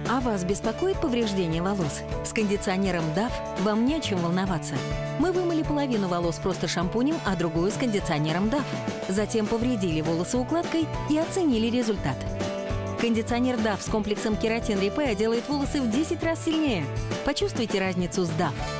А вас беспокоит повреждение волос? С кондиционером DAF вам не о чем волноваться. Мы вымыли половину волос просто шампунем, а другую с кондиционером DAF. Затем повредили волосы укладкой и оценили результат. Кондиционер DAF с комплексом кератин Repair делает волосы в 10 раз сильнее. Почувствуйте разницу с DAF.